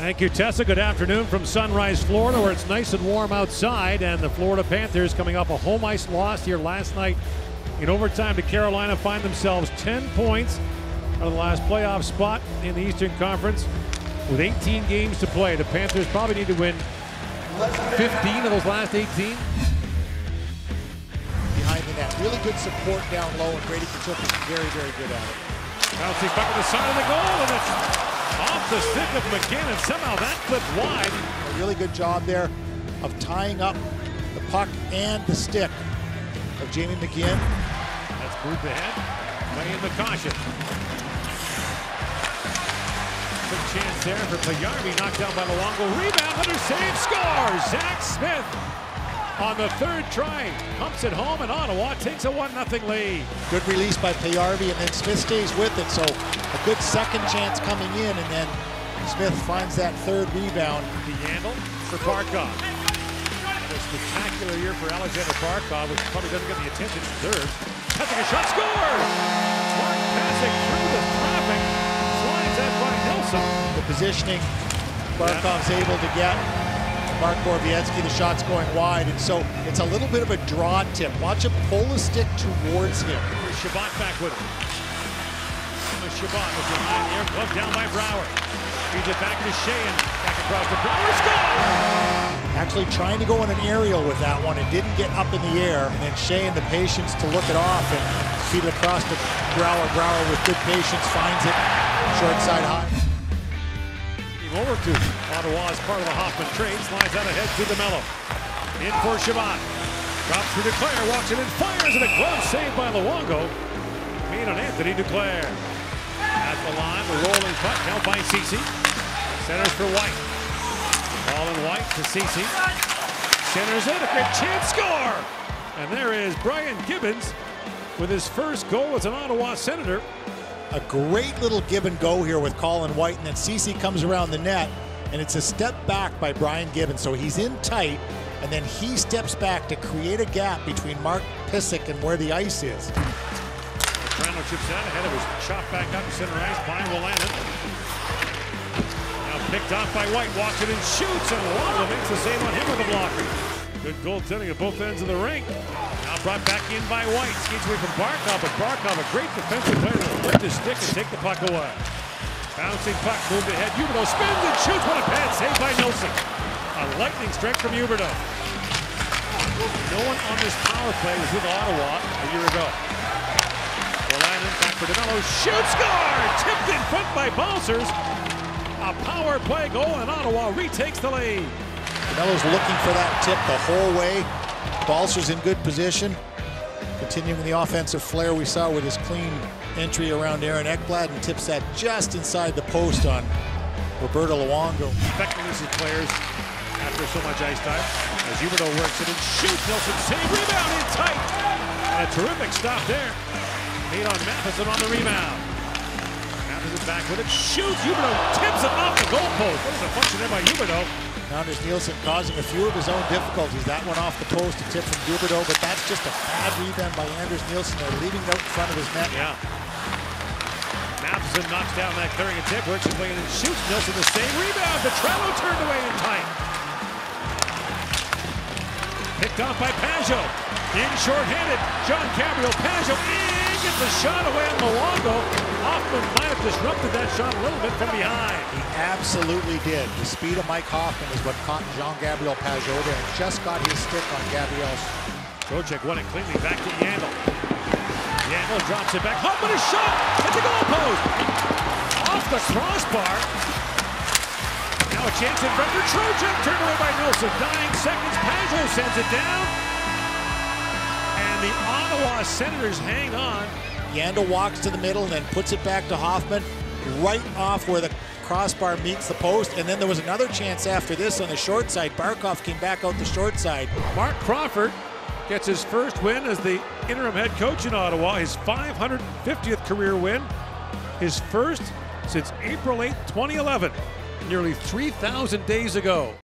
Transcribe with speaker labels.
Speaker 1: Thank you, Tessa. Good afternoon from Sunrise, Florida, where it's nice and warm outside. And the Florida Panthers, coming off a home ice loss here last night in overtime to Carolina, find themselves 10 points out of the last playoff spot in the Eastern Conference with 18 games to play. The Panthers probably need to win 15 of those last 18.
Speaker 2: Behind the net. Really good support down low, and Brady Kachuk is very, very good at it.
Speaker 1: Bouncing back to the side of the goal, and it's off the stick of McGinn, and somehow that clipped wide.
Speaker 2: A really good job there of tying up the puck and the stick of Jamie McGinn.
Speaker 1: That's moved ahead, playing the caution. Good chance there for Payarvi, knocked down by Luongo. Rebound, under save, scores! Zach Smith on the third try, pumps it home, and Ottawa takes a 1-0 lead.
Speaker 2: Good release by Payarvi, and then Smith stays with it, so a good second chance coming in, and then Smith finds that third rebound.
Speaker 1: Yandel for Barkov. A spectacular year for Alexander Barkov, which probably doesn't get the attention it deserves. Passing a shot, scores! Mark passing through the traffic, slides that by Nelson.
Speaker 2: The positioning Barkov's able to get. Mark Borowiecki, the shot's going wide, and so it's a little bit of a draw tip. Watch him pull the stick towards him.
Speaker 1: Here's Shabbat back with him. Shabbat was behind the air, glove down by Brouwer. Feeds it back to Sheahan, back across the Brouwer, score!
Speaker 2: Actually trying to go on an aerial with that one, it didn't get up in the air, and then Sheahan, the patience to look it off and feed it across to Brouwer. Brouwer with good patience finds it, short side high.
Speaker 1: Over to Ottawa as part of the Hoffman trade, slides out ahead to the Mello. In for Shabbat. Drops for Duclair, walks it in, fires, and a glove saved by Luongo. Made on Anthony Duclair. At the line, the rolling puck held by Ceci. Centers for White. Ball in White to Ceci. Centers in, a great chance, score! And there is Brian Gibbons with his first goal as an Ottawa Senator.
Speaker 2: A great little give and go here with Colin White, and then Ceci comes around the net, and it's a step back by Brian Gibbons. So he's in tight, and then he steps back to create a gap between Mark Pysyk and where the ice is.
Speaker 1: Toronto chips out ahead of his chop back up to center ice by Wolanin. Now picked off by White, walks it and shoots, and Walla makes the save on him with a blocker. Good goaltending at both ends of the rink. Now brought back in by White. Skates away from Barkov, but Barkov, a great defensive player, to flip the stick and take the puck away. Bouncing puck, moved ahead. Huberdeau spins and shoots. What a pad save by Nelson. A lightning strike from Huberdeau. No one on this power play was with Ottawa a year ago. Wolanin back for DeMello. Shoot, score! Tipped in front by Balsers. A power play goal, and Ottawa retakes the lead.
Speaker 2: DeMello's looking for that tip the whole way. Balser's in good position. Continuing the offensive flair we saw with his clean entry around Aaron Ekblad, and tips that just inside the post on Roberto Luongo.
Speaker 1: Effectiveness of players after so much ice time. As Huberdeau works it and shoots, Nelson save, rebound in tight. And a terrific stop there. Made on Matheson on the rebound. Matheson back with it, shoots, Huberdeau tips it off the goalpost. What is the function there by Huberdeau?
Speaker 2: Anders Nielsen causing a few of his own difficulties. That one off the post, a tip from Huberdeau, but that's just a bad rebound by Anders Nielsen. They're leaving it out in front of his net.
Speaker 1: Yeah. Matheson knocks down that clearing a tip, works his way in and shoots. Nielsen the same rebound. Petrello turned away in tight. Picked off by Pajot. In short-handed. John Gabriel. Pajot in, gets the shot away on Luongo. Hoffman might have disrupted that shot a little bit from behind.
Speaker 2: He absolutely did. The speed of Mike Hoffman is what caught Jean-Gabriel Pajot there, and just got his stick on Gabriel's.
Speaker 1: Trocheck won it cleanly, back to Yandel. Yandel drops it back. Hoffman, a shot at the goalpost. Off the crossbar. Now a chance in front for Trocheck, turned away by Nelson. 9 seconds, Pajot sends it down. And the Ottawa Senators hang on.
Speaker 2: Yandel walks to the middle and then puts it back to Hoffman, right off where the crossbar meets the post. And then there was another chance after this on the short side. Barkov came back out the short side.
Speaker 1: Mark Crawford gets his first win as the interim head coach in Ottawa, his 550th career win, his first since April 8, 2011, nearly 3,000 days ago.